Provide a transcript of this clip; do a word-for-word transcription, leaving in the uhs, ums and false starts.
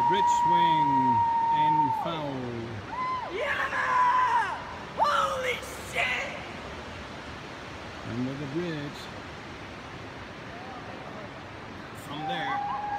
bridge swing in Finhaut. Yeah! Holy shit! Under the bridge. From there.